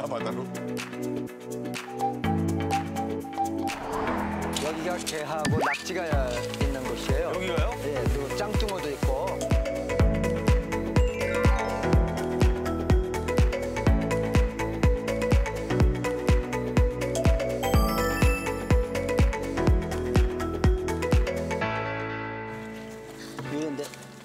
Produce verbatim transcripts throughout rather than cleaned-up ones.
바다로. 여기가 게하고 낙지가 있는 곳이에요. 여기가요? 예, 그리고 짱뚱어도 있고. 이런데.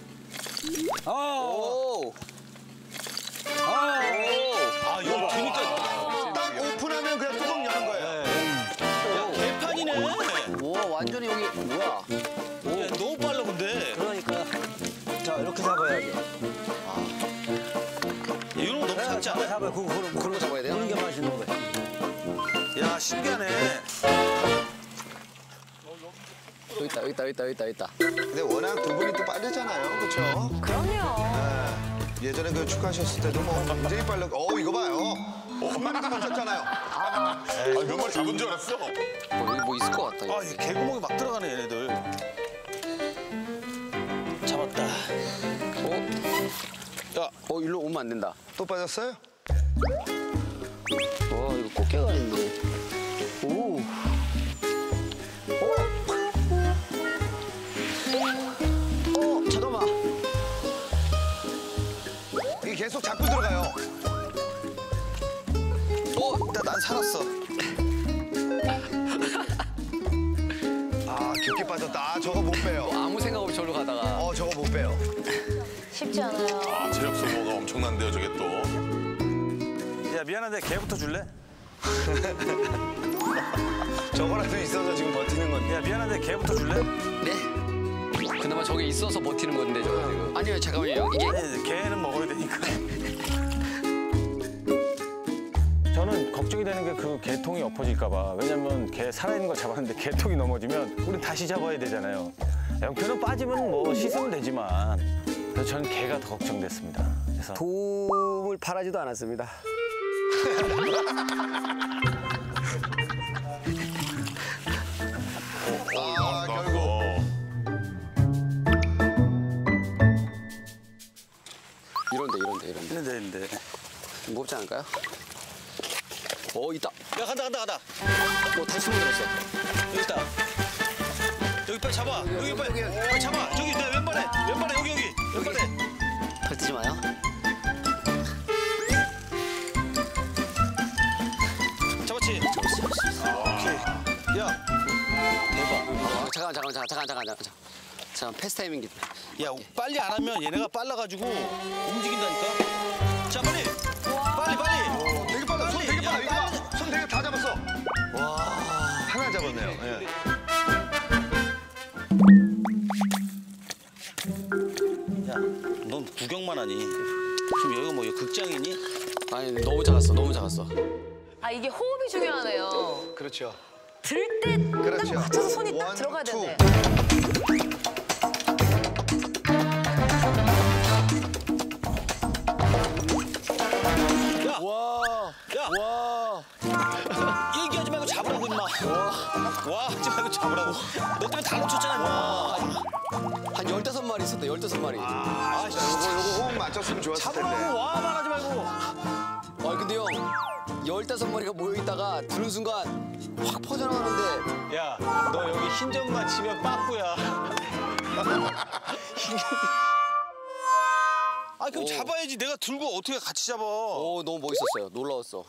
오. 아, 아, 이거 그니까 딱 오픈하면 그냥 뚜껑 여는 거예요. 야, 개판이네. 오, 완전히 여기 뭐야? 야, 너무 빨라 근데. 그러니까. 자, 이렇게 잡아야지. 야, 이런 거 너무 작지 않아? 잡아요. 그거, 그거, 그거 잡아야 돼요? 그런 게 맛있는 거예요. 야, 신기하네. 여기 있다, 여기 있다, 여기 있다, 여기 있다, 여기 있다. 근데 워낙 두 분이 또 빠르잖아요, 그렇죠? 그럼요. 네. 예전에 그 축하하셨을 때도 뭐 굉장히 빨라. 어 이거 봐요. 한 마리도 맞췄잖아요. 아, 몇 마리 잡은 줄 알았어. 어, 여기 뭐 있을 것 같다. 아, 이 개구멍이 막 들어가네 얘네들. 잡았다. 어? 야, 어, 일로 오면 안 된다. 또 빠졌어요? 와, 이거 꽃게가 있네. 오. 어? 어, 잠깐만. 이게 계속 잡고 들어가요. 어? 일단 난 살았어. 아 깊게 빠졌다. 아, 저거 못 빼요. 아무 생각 없이 저로 가다가. 어 저거 못 빼요. 쉽지 않아요. 아, 체력 소모가 엄청난데요, 저게 또. 야, 미안한데 개부터 줄래? 저거라도 있어서 지금 버티는 건데. 야, 미안한데 개부터 줄래? 네? 그나마 저게 있어서 버티는 건데, 저거 지금. 아니요, 잠깐만요. 이게. 아니, 개는 먹어야 되니까. 저는 걱정이 되는 게 그 개통이 엎어질까 봐. 왜냐면 개 살아있는 거 잡았는데 개통이 넘어지면 우린 다시 잡아야 되잖아요. 영표는 빠지면 뭐 씻으면 되지만 그래서 저는 개가 더 걱정됐습니다. 그래서 도움을 바라지도 않았습니다. 아 결국. 어. 이런데, 이런데, 이런데. 있는데 있는데. 무겁지 않을까요? 어, 있다. 야, 간다 간다 간다. 어, 다시 숨어들었어. 여기 있다. 여기 빨리 잡아. 여기 빨리. 빨리 잡아. 저기 내 왼발에. 왼발에 여기 여기. 왼발에. 펼치지 마요. 잡았지? 오케이. 야. 대박. 아, 잠깐만, 잠깐만, 잠깐만, 잠깐만, 잠깐만. 잠깐, 패스 타이밍. 야, 빨리 안 하면 얘네가 빨라가지고 움직인다니까. 자, 빨리. 빨리 빨리. 어, 되게 빨라. 손 되게 빨라. 야, 이거 봐. 손 되게 다 잡았어. 와 하나 잡았네요. 예. 야, 넌 구경만 하니. 지금 여기가 뭐 극장이니? 아니, 너무 작았어, 너무 작았어. 아, 이게 호흡이 중요하네요. 그렇죠. 들 때 딱 그렇죠. 맞춰서 손이 딱 원, 들어가야 투. 되는데. 야, 와, 야, 와. 얘기하지 말고 잡으라고 임마. 와, 하지 말고 잡으라고. 너 때문에 다 놓쳤잖아 임마. 한 열다섯 마리 있었다, 열다섯 마리. 아, 씨. 요거 요거 호흡 맞췄으면 좋았을 텐데. 잡으라고 와 말하지 말고. 아, 근데 형, 열다섯 마리가 모여있다가 드는 순간 확 퍼져나가는데. 야, 너 여기 흰점만 치면 빠꾸야. 아, 그럼 오. 잡아야지. 내가 들고 어떻게 같이 잡아. 오, 너무 멋있었어요. 놀라웠어.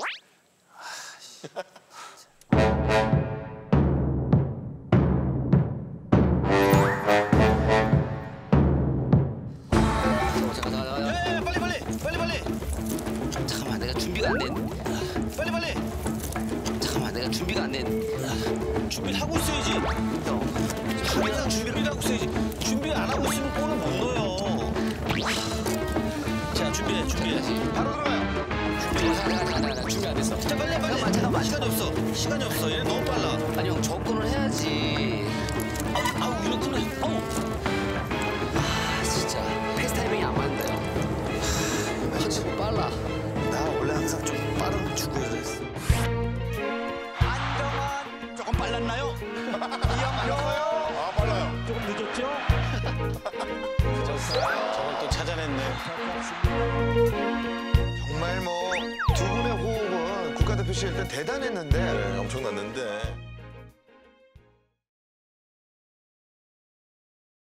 잠깐만, 잠깐, 잠깐, 야, 야, 야, 빨리 빨리 빨리 빨리 잠깐만, 내가 준비가 안 된. 빨리 빨리. 잠깐만, 내가 준비가 안 된. 준비를 하고 있어야지. 형, 항상 준비를 하고 있어야지. 준비 안 하고 있으면 골을 못 넣어요. 자, 준비해, 준비해. 바로 들어가요. 잠깐, 잠깐, 잠깐, 잠깐, 준비 안 됐어. 자, 빨리, 빨리. 잠깐만, 잠깐만. 시간이 없어. 시간이 없어. 얘 너무 빨라. 아니, 형, 접근을 해야지. 아우, 아우, 이렇게는, 아우. 아, 진짜. 패스 타이밍이 안 맞는다, 형. 확실히 빨라. 나 원래 항상 좀 빠른 축구를 했어. 안정환 조금 빨랐나요? 아, 빨라요. 조금 늦었죠? 저걸 또 찾아냈네. 정말 뭐 두 분의 호흡 영표 씨 일단 대단했는데 네, 엄청났는데.